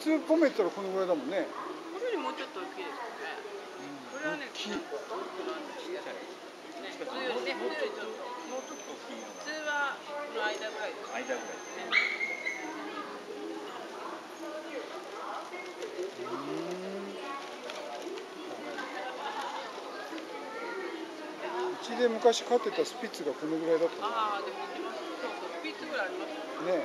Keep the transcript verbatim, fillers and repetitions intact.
通ポメったらこのぐらいだもんね。 これよりもうちょっと大きいですよね。これはね、結構大きくなるんですよ。普通よりね、普通よりちょっと。 もうちょっと大きいの普通はこの間ぐらいです。 間ぐらいですね。 うちで昔飼ってたスピッツがこのぐらいだったああ、でも似てます。そうそう、スピッツぐらいありますよね。